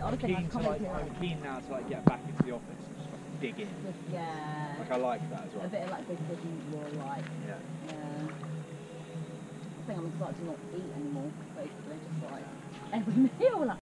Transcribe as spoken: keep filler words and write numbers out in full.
I'm keen to like, I'm keen now to like get back into the office and just like dig in. Just, yeah. Like I like that as well. A bit of like big business will like. Yeah. Yeah. I think I'm starting to not eat anymore, basically, just like every meal, like